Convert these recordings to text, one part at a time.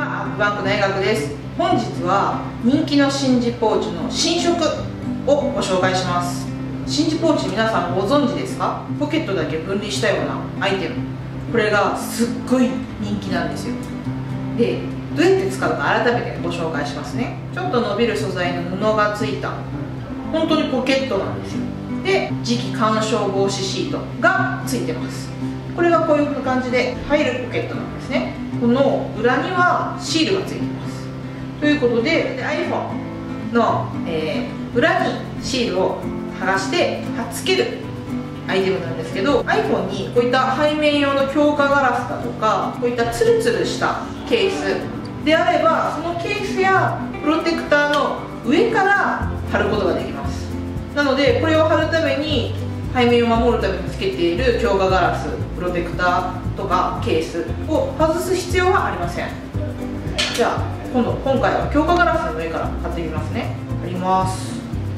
は、アップバンクの江学です。本日は人気の真珠ポーチの新色をご紹介します。真珠ポーチ、皆さんご存知ですか？ポケットだけ分離したようなアイテム、これがすっごい人気なんですよ。で、どうやって使うか改めてご紹介しますね。ちょっと伸びる素材の布がついた本当にポケットなんですよ。で、磁気干渉防止シートがついてます。これがこういう感じで入るポケットなんですね。この裏にはシールがついてます。ということで iPhone の、裏にシールを剥がして貼っつけるアイテムなんですけど、 iPhone にこういった背面用の強化ガラスだとか、こういったツルツルしたケースであれば、そのケースやプロテクターの上から貼ることができます。なのでこれを貼るために背面を守るためにつけている強化ガラス、プロテクターとかケースを外す必要はありません。じゃあ今回は強化ガラスの上から貼ってみますね。貼ります。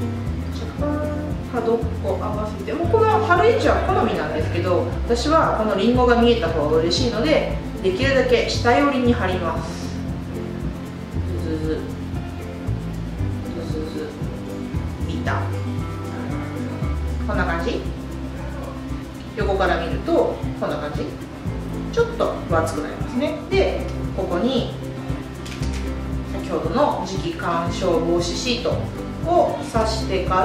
角っこ合わせて、もうこの貼る位置は好みなんですけど、私はこのリンゴが見えた方が嬉しいので、できるだけ下寄りに貼ります。ズズズズズズビタ、こんな感じ。横から見るとこんな感じ。ちょっと分厚くなりますね。で、ここに先ほどの磁気干渉防止シートを挿してから、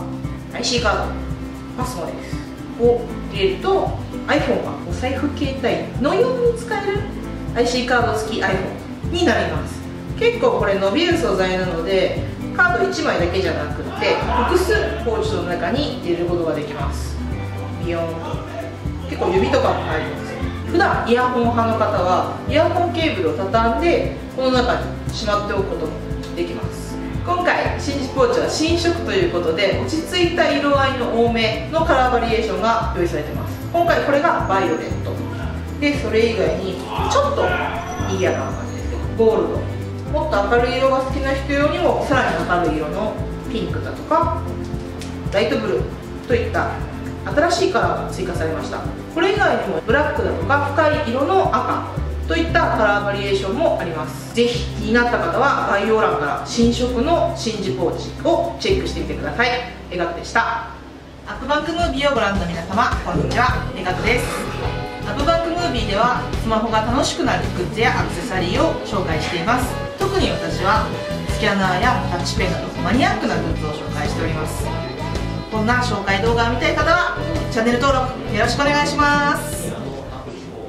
IC カード、パスモですを入れると iPhone がお財布携帯のように使える IC カード付き iPhone になります。結構これ伸びる素材なので、カード1枚だけじゃなくて複数ポーチの中に入れることができます。ビヨーンと結構指とかも入ります。普段イヤホン派の方はイヤホンケーブルを畳んでこの中にしまっておくこともできます。今回真珠ポーチは新色ということで、落ち着いた色合いの多めのカラーバリエーションが用意されています。今回これがバイオレットで、それ以外にちょっと賑やかな感じですけどゴールド、もっと明るい色が好きな人用にもさらに明るい色のピンクだとかライトブルーといった新しいカラーが追加されました。これ以外にもブラックだとか深い色の赤といったカラーバリエーションもあります。ぜひ気になった方は概要欄から新色の真珠ポーチをチェックしてみてください。江学でした。アップバンクムービーをご覧の皆様、こんにちは。江学です。アップバンクムービーではスマホが楽しくなるグッズやアクセサリーを紹介しています。特に私はスキャナーやタッチペンなどマニアックなグッズを紹介しております。こんな紹介動画を見たい方はチャンネル登録よろしくお願いします。